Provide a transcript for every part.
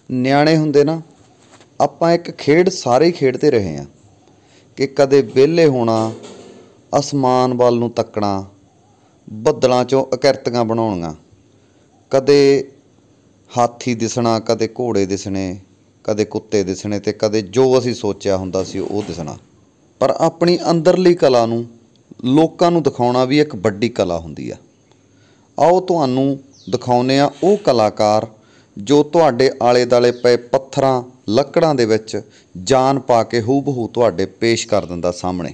ਨਿਆਣੇ ਹੁੰਦੇ ਨਾ, ਆਪਾਂ ਇੱਕ ਖੇਡ ਸਾਰੇ ਹੀ ਖੇਡਦੇ ਰਹੇ ਹਾਂ ਕਿ ਕਦੇ ਵਿਹਲੇ ਹੋਣਾ, ਅਸਮਾਨ ਵੱਲ ਨੂੰ ਤੱਕਣਾ, ਬੱਦਲਾਂ 'ਚੋਂ ਆਕ੍ਰਿਤੀਆਂ ਬਣਾਉਣੀਆਂ, ਕਦੇ ਹਾਥੀ ਦਿਸਣਾ, ਕਦੇ ਘੋੜੇ ਦਿਸਣੇ, ਕਦੇ ਕੁੱਤੇ ਦਿਸਣੇ ਅਤੇ ਕਦੇ ਜੋ ਅਸੀਂ ਸੋਚਿਆ ਹੁੰਦਾ ਸੀ ਉਹ ਦਿਸਣਾ। ਪਰ ਆਪਣੀ ਅੰਦਰਲੀ ਕਲਾ ਨੂੰ ਲੋਕਾਂ ਨੂੰ ਦਿਖਾਉਣਾ ਵੀ ਇੱਕ ਵੱਡੀ ਕਲਾ ਹੁੰਦੀ ਆ। ਆਓ ਤੁਹਾਨੂੰ ਦਿਖਾਉਂਦੇ ਹਾਂ ਉਹ ਕਲਾਕਾਰ ਜੋ ਤੁਹਾਡੇ ਆਲੇ ਦੁਆਲੇ ਪਏ ਪੱਥਰਾਂ ਲੱਕੜਾਂ ਦੇ ਵਿੱਚ ਜਾਨ ਪਾ ਕੇ ਹੂਬਹੂ ਤੁਹਾਡੇ ਪੇਸ਼ ਕਰ ਦਿੰਦਾ ਸਾਹਮਣੇ।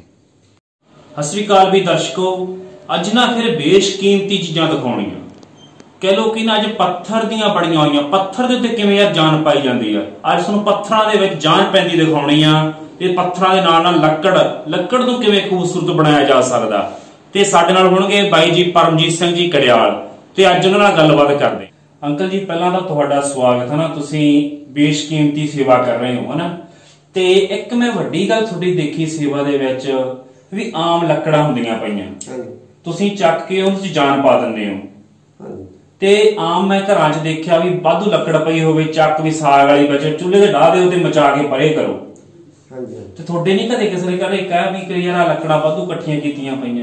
ਸਤਿ ਸ਼੍ਰੀ ਅਕਾਲ ਵੀ ਦਰਸ਼ਕੋ, ਅੱਜ ਨਾ ਫਿਰ ਬੇਸ਼ਕੀਮਤੀ ਚੀਜ਼ਾਂ ਦਿਖਾਉਣੀਆਂ। ਕਹਿ ਲਓ ਕਿ ਨਾ ਅੱਜ ਪੱਥਰ ਦੀਆਂ ਬਣੀਆਂ ਹੋਈਆਂ, ਪੱਥਰ ਦੇ ਉੱਤੇ ਕਿਵੇਂ ਯਾਰ ਜਾਨ ਪਾਈ ਜਾਂਦੀ ਆ। ਅੱਜ ਤੁਹਾਨੂੰ ਪੱਥਰਾਂ ਦੇ ਵਿੱਚ ਜਾਨ ਪੈਂਦੀ ਦਿਖਾਉਣੀ ਆ ਤੇ ਪੱਥਰਾਂ ਦੇ ਨਾਲ ਨਾਲ ਲੱਕੜ ਨੂੰ ਕਿਵੇਂ ਖੂਬਸੂਰਤ ਬਣਾਇਆ ਜਾ ਸਕਦਾ। ਤੇ ਸਾਡੇ ਨਾਲ ਹੋਣਗੇ ਬਾਈ ਜੀ ਪਰਮਜੀਤ ਸਿੰਘ ਜੀ ਕੜਿਆਲ, ਤੇ ਅੱਜ ਉਹਨਾਂ ਨਾਲ ਗੱਲਬਾਤ ਕਰਦੇ। ਅੰਕਲ ਜੀ, ਪਹਿਲਾਂ ਤਾਂ ਤੁਹਾਡਾ ਸਵਾਗਤ ਹੈ ਨਾ, ਤੁਸੀਂ ਬੇਸ਼ਕੀਮਤੀ ਸੇਵਾ ਕਰ ਰਹੇ ਹੋ ਹਨਾ। ਤੇ ਇੱਕ ਮੈਂ ਵੱਡੀ ਗੱਲ ਤੁਹਾਡੀ ਦੇਖੀ ਸੇਵਾ ਦੇ ਵਿੱਚ ਵੀ ਆਮ ਲੱਕੜਾਂ ਹੁੰਦੀਆਂ ਪਈਆਂ, ਤੁਸੀਂ ਚੱਕ ਕੇ ਉਹਦੇ 'ਚ ਜਾਨ ਪਾ ਦਿੰਦੇ ਹੋ। ਤੇ ਆਮ ਮੈਂ ਘਰਾਂ 'ਚ ਦੇਖਿਆ ਵੀ ਵਾਧੂ ਲੱਕੜ ਪਈ ਹੋਵੇ, ਚੱਕ ਵੀ ਸਾਗ ਵਾਲੀ ਵਿੱਚ ਚੁੱਲ੍ਹੇ ਤੇ ਢਾਹ ਦਿਓ ਤੇ ਮਚਾ ਕੇ ਪਰੇ ਕਰੋ। ਤੇ ਤੁਹਾਡੇ ਨਹੀਂ ਕਦੇ ਕਿਸੇ ਨੇ ਕਦੇ ਕਹਿ ਵੀ ਕਿ ਯਾਰ ਲੱਕੜਾਂ ਵਾਧੂ ਇਕੱਠੀਆਂ ਕੀਤੀਆਂ ਪਈਆਂ?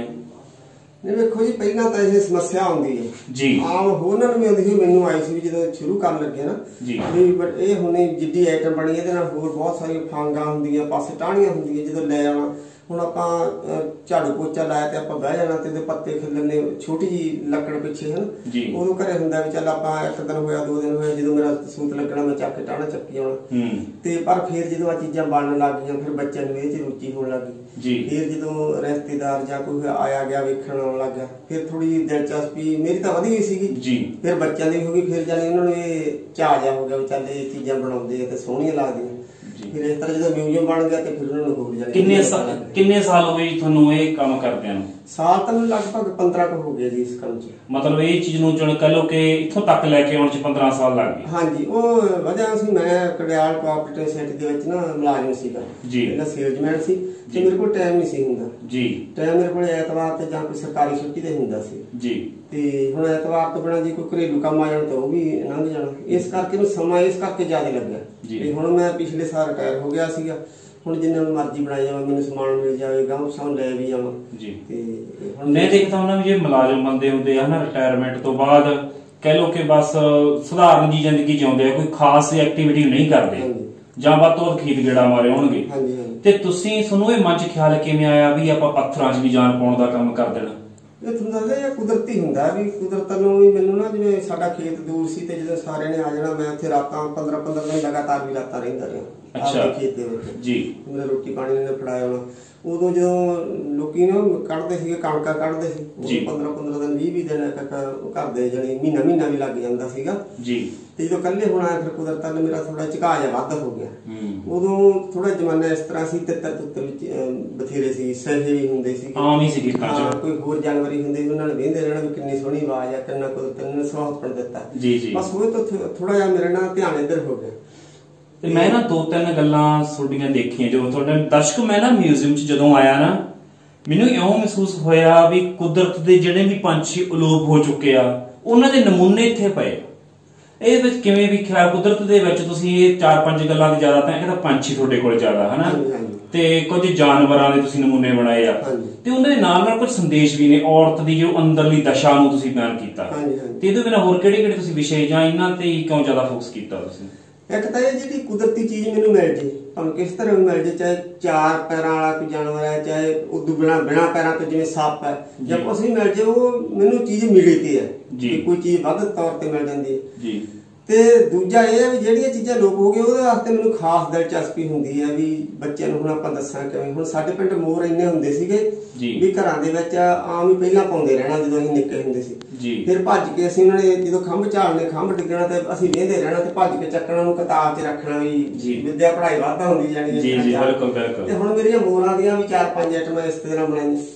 ਨਹੀਂ ਵੇਖੋ ਜੀ, ਪਹਿਲਾਂ ਤਾਂ ਇਹ ਸਮੱਸਿਆ ਆਉਂਦੀ ਹੈ ਜੀ, ਆਮ ਹੋਰਾਂ ਨੂੰ ਵੀ ਆਉਂਦੀ ਸੀ, ਮੈਨੂੰ ਆਈ ਸੀ ਜਦੋਂ ਸ਼ੁਰੂ ਕਰਨ ਲੱਗੇ ਨਾ ਜੀ। ਇਹ ਹੁਣ ਜਿੱਡੀ ਆਈਟਮ ਬਣੀ ਇਹਦੇ ਨਾਲ ਹੋਰ ਬਹੁਤ ਸਾਰੀਆਂ ਫਾਂਗਾਂ ਹੁੰਦੀਆਂ, ਪਾਸੇ ਟਾਹਣੀਆਂ ਹੁੰਦੀਆਂ। ਜਦੋਂ ਲੈ ਆਉਣਾ, ਹੁਣ ਆਪਾਂ ਝਾੜੂ ਪੋਚਾ ਲਾਇਆ ਤੇ ਆਪਾਂ ਬਹਿ ਜਾਣਾ ਤੇ ਉਹਦੇ ਪੱਤੇ ਖਿਲਰਨੇ, ਛੋਟੀ ਜੀ ਲੱਕੜ ਪਿੱਛੇ ਹਨ। ਉਦੋਂ ਘਰੇ ਹੁੰਦਾ ਵੀ ਚੱਲ ਆਪਾਂ ਇੱਕ ਦਿਨ ਹੋਇਆ, 2 ਦਿਨ ਹੋਇਆ, ਜਦੋਂ ਮੇਰਾ ਸੂਤ ਲੱਗਣਾ ਮੈਂ ਚੱਕ ਕੇ ਟਾਹਣਾ ਚੱਕੀ ਆਉਣਾ। ਤੇ ਪਰ ਫਿਰ ਜਦੋਂ ਆ ਚੀਜ਼ਾਂ ਬਣਨ ਲੱਗ ਗਈਆਂ, ਫਿਰ ਬੱਚਿਆਂ ਨੂੰ ਇਹ 'ਚ ਰੁਚੀ ਹੋਣ ਲੱਗ ਗਈ। ਫਿਰ ਜਦੋਂ ਰਿਸ਼ਤੇਦਾਰ ਜਾਂ ਕੋਈ ਆਇਆ ਗਿਆ ਵੇਖਣ ਆਉਣ ਲੱਗ ਗਿਆ, ਫਿਰ ਥੋੜੀ ਜਿਹੀ ਦਿਲਚਸਪੀ ਮੇਰੀ ਤਾਂ ਵਧੀ ਗਈ ਸੀਗੀ, ਫਿਰ ਬੱਚਿਆਂ ਦੀ ਹੋ ਗਈ। ਫਿਰ ਜਾਨੀ ਉਹਨਾਂ ਨੂੰ ਇਹ ਚਾਅ ਜਾ ਹੋ ਗਿਆ ਵੀ ਚੱਲ ਇਹ ਚੀਜ਼ਾਂ ਬਣਾਉਂਦੇ ਆ ਤੇ ਸੋਹਣੀਆਂ ਲੱਗਦੀਆਂ। ਫਿਰ ਇਸ ਤਰ੍ਹਾਂ ਜਦੋਂ ਮਿਊਜ਼ੀਅਮ ਬਣ ਗਿਆ ਤੇ ਫਿਰ ਉਹਨਾਂ ਨੂੰ ਹੋਰ ਜਾਣੀ। ਕਿੰਨੇ ਸਾਲ ਹੋ ਗਏ ਜੀ ਤੁਹਾਨੂੰ ਇਹ ਕੰਮ ਕਰਦਿਆਂ ਨੂੰ? ਸਾਲ ਤਾਂ ਮੈਨੂੰ ਲਗਭਗ 15 ਕੁ ਹੋ ਗਏ ਜੀ ਇਸ ਕੰਮ 'ਚ। ਮਤਲਬ ਇਹ ਚੀਜ਼ ਨੂੰ ਜਣ ਕਹ ਲਓ ਕਿ ਇੱਥੋਂ ਤੱਕ ਲੈ ਕੇ ਆਉਣ 'ਚ 15 ਸਾਲ ਲੱਗ ਗਏ? ਹਾਂਜੀ, ਉਹ ਵਜ੍ਹਾ ਸੀ ਮੈਂ ਕੜਿਆਲ ਕੋਆਪਰੇਟਿਵ ਸੋਸਾਇਟੀ ਦੇ ਵਿੱਚ ਨਾ ਮੁਲਾਜ਼ਮ ਸੀਗਾ ਜੀ, ਪਹਿਲਾਂ ਸੇਲਜ਼ਮੈਨ ਸੀ ਤੇ ਮੇਰੇ ਕੋਲ ਟਾਈਮ ਨਹੀਂ ਸੀ ਹੁੰਦਾ ਜੀ। ਟਾਈਮ ਮੇਰੇ ਕੋਲ ਐਤਵਾਰ ਤੇ ਜਾਂ ਕੋਈ ਸਰਕਾਰੀ ਛੁੱਟੀ ਤੇ ਹੁੰਦਾ ਸੀ ਜੀ। ਤੇ ਹੁਣ ਐਤਵਾਰ ਤੋਂ ਬਿਨਾਂ ਜੇ ਕੋਈ ਘਰੇਲੂ ਕੰਮ ਆ ਜਾਣਾ ਤਾਂ ਉਹ ਵੀ ਲੰਘ ਜਾਣਾ। ਇਸ ਕਰਕੇ ਮੈਨੂੰ ਸਮਾਂ ਇਸ ਕਰਕੇ ਜ਼ਿਆਦਾ ਲੱਗਿਆ ਜੀ। ਹੁਣ ਮੈਂ ਪਿਛਲੇ ਸਾਲ ਰਿਟਾਇਰ ਹੋ ਗਿਆ ਸੀਗਾ, ਹੁਣ ਜਿੰਨਾ ਮਰਜ਼ੀ ਬਣਾਈ ਜਾਵਾਂ, ਮੈਨੂੰ ਸਮਾਨ ਮਿਲ ਜਾਵੇਗਾ, ਉਹ ਲੈ ਵੀ ਜਾਵਾਂ ਜੀ। ਤੇ ਹੁਣ ਮੈਂ ਦੇਖਦਾ ਹੁੰਦਾ ਵੀ ਜੇ ਮੁਲਾਜ਼ਮ ਬੰਦੇ ਹੁੰਦੇ ਆ ਨਾ ਰਿਟਾਇਰਮੈਂਟ ਤੋਂ ਬਾਅਦ, ਕਹਿ ਲਓ ਕਿ ਬਸ ਸਧਾਰਨ ਜੀ ਜ਼ਿੰਦਗੀ ਜਿਉਂਦੇ ਆ, ਕੋਈ ਖਾਸ ਐਕਟੀਵਿਟੀ ਨਹੀਂ ਕਰਦੇ ਜਾਂ ਵੱਧ ਤੋਂ ਵੱਧ ਖੇਤ ਗੇੜਾ ਮਾਰੇ ਹੋਣਗੇ। ਤੇ ਤੁਹਾਨੂੰ ਇਹ ਮਨ 'ਚ ਖਿਆਲ ਕਿਵੇਂ ਆਇਆ ਵੀ ਆਪਾਂ ਪੱਥਰਾਂ 'ਚ ਵੀ ਜਾਨ ਪਾਉਣ ਦਾ ਕੰਮ ਕਰ ਦੇਣਾ? ਇਹ ਤੁਹਾਨੂੰ ਦੱਸਦਾ ਇਹ ਕੁਦਰਤੀ ਹੁੰਦਾ ਵੀ ਕੁਦਰਤ ਨੂੰ ਵੀ ਮੈਨੂੰ ਨਾ, ਜਿਵੇਂ ਸਾਡਾ ਖੇਤ ਦੂਰ ਸੀ ਤੇ ਜਦੋਂ ਸਾਰਿਆਂ ਨੇ ਆ ਜਾਣਾ, ਮੈਂ ਉੱਥੇ ਰਾਤਾਂ 15-15 ਦਿਨ ਲਗਾਤਾਰ ਵੀ ਰਾਤਾਂ ਰਹਿੰਦਾ ਰਿਹਾ ਆਪਣੇ ਖੇਤ ਦੇ ਵਿੱਚ ਜੀ। ਮੇਰਾ ਰੋਟੀ ਪਾਣੀ ਨੇ ਫੜਾਇਆ ਹੋਣਾ। ਉਦੋਂ ਜਦੋਂ ਲੋਕੀ ਨਾ ਕੱਢਦੇ ਸੀਗੇ, ਕਣਕਾਂ ਕੱਢਦੇ ਸੀ, 15-15 ਦਿਨ 20-20 ਦਿਨ ਕਰਦੇ, ਜਾਣੀ ਮਹੀਨਾ ਵੀ ਲੱਗ ਜਾਂਦਾ ਸੀਗਾ ਜੀ। ਤੇ ਜਦੋਂ ਇਕੱਲੇ ਹੋਣਾ ਫਿਰ ਕੁਦਰਤ ਨੇ ਮੇਰਾ ਥੋੜਾ ਝੁਕਾਅ ਜਿਹਾ ਵੱਧ ਹੋ ਗਿਆ। ਉਦੋਂ ਥੋੜਾ ਜ਼ਮਾਨਾ ਇਸ ਤਰ੍ਹਾਂ ਸੀ, ਤਿੱਤਰ ਵਿੱਚ ਬਥੇਰੇ ਸੀ, ਸਹੇ ਵੀ ਹੁੰਦੇ ਸੀ, ਆਮ ਹੀ ਸੀ। ਕੋਈ ਹੋਰ ਜਾਨਵਰ ਹੀ ਹੁੰਦੇ, ਉਹਨਾਂ ਨੇ ਵਹਿੰਦੇ ਰਹਿਣਾ ਵੀ ਕਿੰਨੀ ਸੋਹਣੀ ਆਵਾਜ਼ ਆ, ਕਿੰਨਾ ਕੁਦਰਤ ਨੇ ਸੁਹਾਵਣ ਦਿੱਤਾ ਜੀ। ਬਸ ਉਹ ਤਾਂ ਥੋੜਾ ਜਿਹਾ ਮੇਰੇ ਨਾਲ ਧਿਆਨ ਇੱਧਰ ਹੋ ਗਿਆ। ਤੇ ਮੈਂ ਨਾ 2-3 ਗੱਲਾਂ ਤੁਹਾਡੀਆਂ ਦੇਖੀਆਂ ਜਦੋਂ ਤੁਹਾਡੇ ਦਰਸ਼ਕ, ਮੈਂ ਨਾ ਮਿਊਜ਼ੀਅਮ 'ਚ ਜਦੋਂ ਆਇਆ ਨਾ, ਮੈਨੂੰ ਇਉਂ ਮਹਿਸੂਸ ਹੋਇਆ ਵੀ ਕੁਦਰਤ ਦੇ ਜਿਹੜੇ ਵੀ ਪੰਛੀ ਅਲੋਪ ਹੋ ਚੁੱਕੇ ਆ, ਉਹਨਾਂ ਦੇ ਨਮੂਨੇ ਇੱਥੇ ਪਏ। ਇਹਦੇ ਵਿੱਚ ਕਿਵੇਂ ਵੀ ਖਿਆਲ ਕੁਦਰਤ ਦੇ ਵਿੱਚ ਤੁਸੀਂ ਇਹ 4-5 ਗੱਲਾਂ ਦੀ ਜ਼ਿਆਦਾ, ਤਾਂ ਇੱਕ ਤਾਂ ਪੰਛੀ ਤੁਹਾਡੇ ਕੋਲ ਜ਼ਿਆਦਾ ਹਨਾ, ਤੇ ਕੁਝ ਜਾਨਵਰਾਂ ਦੇ ਤੁਸੀਂ ਨਮੂਨੇ ਬਣਾਏ ਆ, ਤੇ ਉਹਨਾਂ ਦੇ ਨਾਲ ਨਾਲ ਕੁਝ ਸੰਦੇਸ਼ ਵੀ ਨੇ, ਔਰਤ ਦੀ ਜੋ ਅੰਦਰਲੀ ਦਸ਼ਾ ਨੂੰ ਤੁਸੀਂ ਬਿਆਨ ਕੀਤਾ। ਤੇ ਇਹਦੇ ਬਿਨਾਂ ਹੋਰ ਕਿਹੜੇ ਤੁਸੀਂ ਵਿਸ਼ੇ ਜਾਂ ਇਹਨਾਂ ਤੇ ਕਿਉਂ ਜ਼ਿਆਦਾ ਫੋਕਸ ਕੀਤਾ ਤੁਸੀਂ? ਇੱਕ ਤਾਂ ਇਹ ਜਿਹੜੀ ਕੁਦਰਤੀ ਚੀਜ਼ ਮੈਨੂੰ ਮਿਲ ਜੇ, ਭਾਵੇਂ ਕਿਸ ਤਰ੍ਹਾਂ ਵੀ ਮਿਲ ਜੇ, ਚਾਹੇ 4 ਪੈਰਾਂ ਵਾਲਾ ਕੋਈ ਜਾਨਵਰ ਹੈ, ਚਾਹੇ ਉਦੋਂ ਬਿਨਾਂ ਪੈਰਾਂ ਤੋਂ ਜਿਵੇਂ ਸੱਪ ਹੈ, ਜਾਂ ਕੁਛ ਵੀ ਮਿਲ ਜੇ, ਉਹ ਮੈਨੂੰ ਚੀਜ਼ ਮਿਲੀ ਤੇ ਹੈ ਜੀ। ਕੋਈ ਚੀਜ਼ ਵੱਧ ਤੌਰ ਤੇ ਮਿਲ ਜਾਂਦੀ ਹੈ ਜੀ। ਤੇ ਦੂਜਾ ਇਹ ਹੈ ਵੀ ਜਿਹੜੀਆਂ ਚੀਜ਼ਾਂ ਲੋਪ ਹੋ ਗਈਆਂ ਉਹਦੇ ਵਾਸਤੇ ਮੈਨੂੰ ਖਾਸ ਦਿਲਚਸਪੀ ਹੁੰਦੀ ਹੈ ਵੀ ਬੱਚਿਆਂ ਨੂੰ ਹੁਣ ਆਪਾਂ ਦੱਸਾਂ ਕਿਵੇਂ। ਹੁਣ ਸਾਡੇ ਪਿੰਡ ਮੋਰ ਇੰਨੇ ਹੁੰਦੇ ਸੀਗੇ ਵੀ ਘਰਾਂ ਦੇ ਵਿੱਚ ਆਮ ਹੀ ਪਹਿਲਾਂ ਪਾਉਂਦੇ ਰਹਿਣਾ ਜਦੋਂ ਅਸੀਂ ਨਿੱਕੇ ਹੁੰਦੇ ਸੀ। ਫਿਰ ਭੱਜ ਕੇ ਅਸੀਂ ਉਹਨਾਂ ਨੇ ਜਦੋਂ ਖੰਭ ਝਾੜਨੇ, ਖੰਭ ਡਿੱਗਣਾ ਤੇ ਅਸੀਂ ਵਹਿੰਦੇ ਰਹਿਣਾ ਤੇ ਭੱਜ ਕੇ ਚੱਕਣਾ, ਉਹਨੂੰ ਕਿਤਾਬ 'ਚ ਰੱਖਣਾ ਵੀ ਵਿਦਿਆ ਪੜ੍ਹਾਈ ਵਾਧਾ ਹੁੰਦੀ ਜਾਣੀ। ਤੇ ਹੁਣ ਮੇਰੀਆਂ ਮੋਰਾਂ ਦੀਆਂ ਵੀ 4-5 ਆਈਟਮਾਂ ਇਸ ਤਰ੍ਹਾਂ ਬਣਾਈਆਂ।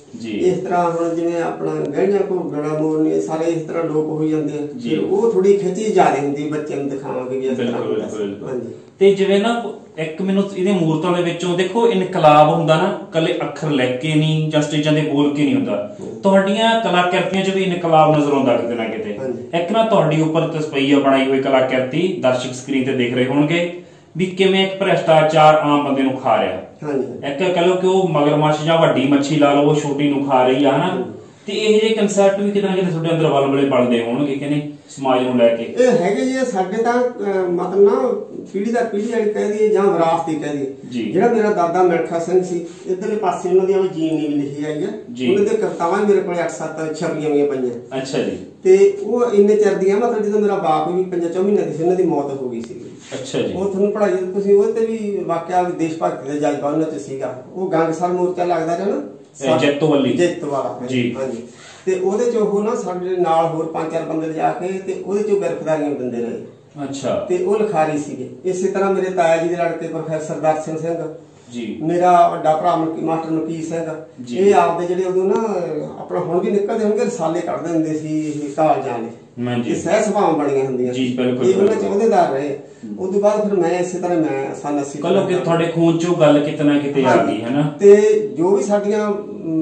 ਇਸ ਤਰ੍ਹਾਂ ਹੁਣ ਜਿਵੇਂ ਆਪਣਾ ਗਹਿਣੀਆਂ ਘੋਗੜਾ ਮੋਰਨੀ ਸਾਰੇ ਇਸ ਤਰ੍ਹਾਂ ਲੋਕ ਹੋਈ ਜਾਂਦੇ ਆ ਜੀ, ਉਹ ਥੋੜੀ ਖਿੱਚੀ ਜ਼ਿਆਦਾ ਹੁੰਦੀ ਬੱਚਿਆਂ ਨੂੰ ਦਿਖਾਵਾਂਗੇ ਵੀ ਇਸ ਤਰ੍ਹਾਂ ਹਾਂਜੀ। ਤੇ ਜਿਵੇਂ ਨਾ ਇੱਕ ਮੈਨੂੰ ਇਹਦੇ ਮੂਰਤਾਂ ਦੇ ਵਿੱਚੋਂ ਦੇਖੋ ਇਨਕਲਾਬ ਹੁੰਦਾ ਨਾ, ਕੱਲੇ ਅੱਖਰ ਲਿਖ ਕੇ ਨਹੀਂ ਜਾਂ ਸਟੇਜਾਂ ਤੇ ਬੋਲ ਕੇ ਨਹੀਂ ਹੁੰਦਾ, ਤੁਹਾਡੀਆਂ ਕਲਾਕ੍ਰਿਤੀਆਂ 'ਚ ਵੀ ਇਨਕਲਾਬ ਨਜ਼ਰ ਆਉਂਦਾ ਕਿਤੇ ਨਾ ਕਿਤੇ। ਇੱਕ ਨਾ ਤੁਹਾਡੀ ਉੱਪਰ ਤਸਵੀਰ ਬਣਾਈ ਹੋਈ ਕਲਾਕ੍ਰਿਤੀ ਦਰਸ਼ਕ ਸਕਰੀਨ ਤੇ ਦੇਖ ਰਹੇ ਹੋਣਗੇ ਵੀ ਕਿਵੇਂ ਇੱਕ ਭ੍ਰਿਸ਼ਟਾਚਾਰ ਆਮ ਬੰਦੇ ਨੂੰ ਖਾ ਰਿਹਾ, ਇੱਕ ਕਹ ਲਓ ਕਿ ਉਹ ਮਗਰਮੱਛ ਜਾਂ ਵੱਡੀ ਮੱਛੀ ਲਾ ਲਓ ਉਹ ਛੋਟੀ ਨੂੰ ਖਾ ਰਹੀ ਆ ਹਨਾ। ਤੇ ਇਹ ਜਿਹੇ ਕਨਸੈਪਟ ਵੀ ਕਿਤੇ ਨਾ ਕਿਤੇ ਤੁਹਾਡੇ ਅੰਦਰ ਵਲਵਲੇ ਪਲਦੇ ਹੋਣਗੇ ਕਿ ਨਹੀਂ ਸਮਾਜ ਨੂੰ ਲੈ ਕੇ? ਇਹ ਹੈਗੇ ਜੀ ਸਾਡੇ ਤਾਂ ਮਤਲਬ ਨਾ ਪੀੜੀ ਦਾ ਪੀੜੀ ਵਾਲੀ ਕਹਿ ਦਈਏ ਜਾਂ ਵਿਰਾਸਤੀ ਕਹਿ ਦਈਏ। ਜਿਹੜਾ ਮੇਰਾ ਦਾਦਾ ਮਿਲਖਾ ਸਿੰਘ ਸੀ, ਇਧਰਲੇ ਪਾਸੇ ਉਹਨਾਂ ਦੀਆਂ ਜੀਵਨੀ ਵੀ ਲਿਖੀ ਆਈ ਹੈ, ਉਹਨਾਂ ਦੇ ਕਵਿਤਾਵਾਂ ਮੇਰੇ ਕੋਲ 8-7 ਛਪੀਆਂ ਹੋਈਆਂ ਪਈਆਂ। ਅੱਛਾ ਜੀ। ਤੇ ਉਹ ਇੰਨੇ ਚਿਰ ਦੀਆਂ ਮਤਲਬ ਜਦੋਂ ਮੇਰਾ ਬਾਪ ਵੀ 5-4 ਮਹੀਨੇ ਦੀ ਸੀ ਉਹਨਾਂ ਦੀ ਮੌਤ ਹੋ ਗਈ ਸੀ। ਅੱਛਾ ਜੀ। ਉਹ ਤੁਹਾਨੂੰ ਪੜ੍ਹਾਈ ਤੁਸੀਂ ਉਹ ਤੇ ਵੀ ਵਾਕਿਆ ਦੇਸ਼ ਭਗਤੀ ਦਾ ਜਜ਼ਬਾ ਉਹਨਾਂ 'ਚ ਸੀਗਾ। ਉਹ ਗੰਗਸਰ ਮੋਰਚਾ ਲੱਗਦਾ ਰਿਹਾ ਨਾ ਜੈਤੋ ਵਾਲਾ ਜੀ ਹਾਂਜੀ। ਤੇ ਉਹਦੇ 'ਚ ਉਹ ਨਾ ਸਾਡੇ ਨਾਲ ਹੋਰ 5-4 ਬੰਦੇ ਜਾ ਕੇ ਤੇ ਉਹਦੇ 'ਚੋਂ ਗ੍ਰਿਫਤਾਰੀਆਂ ਦਿੰਦੇ ਰਹੇ। ਅੱਛਾ। ਤੇ ਉਹ ਲਿਖਾਰੀ ਸੀਗੇ। ਇਸੇ ਤਰ੍ਹਾਂ ਮੇਰੇ ਤਾਇਆ ਜੀ ਦੇ ਲੜਕੇ ਪ੍ਰੋਫੈਸਰ ਦਰਸ਼ਨ ਸਿੰਘ ਜੀ, ਮੇਰਾ ਵੱਡਾ ਭਰਾ ਮਾਸਟਰ ਮਲਕੀਤ ਸਿੰਘ, ਇਹ ਆਪਦੇ ਜਿਹੜੇ ਉਦੋਂ ਨਾ ਆਪਣਾ ਹੁਣ ਵੀ ਨਿਕਲਦੇ ਹੋਣਗੇ ਰਸਾਲੇ ਕੱਢਦੇ ਹੁੰਦੇ ਸੀ ਕਾਲਜਾਂ ਦੇ, ਇਹ ਸਹਿ ਸੁਭਾਵਾਂ ਬਣੀਆਂ ਹੁੰਦੀਆਂ ਸੀ, ਇਹ ਉਹਨਾਂ 'ਚ ਅਹੁਦੇਦਾਰ ਰਹੇ। ਉਦੋਂ ਬਾਅਦ ਫਿਰ ਮੈਂ ਇਸੇ ਤਰ੍ਹਾਂ ਮੈਂ ਸੰਨ 80 ਕਹੋ ਕਿ ਤੁਹਾਡੇ ਖੂਨ 'ਚੋਂ ਗੱਲ ਕਿਤੇ ਨਾ ਕਿਤੇ ਆ ਗਈ ਹੈ ਨਾ। ਤੇ ਜੋ ਵੀ ਸਾਡੀਆਂ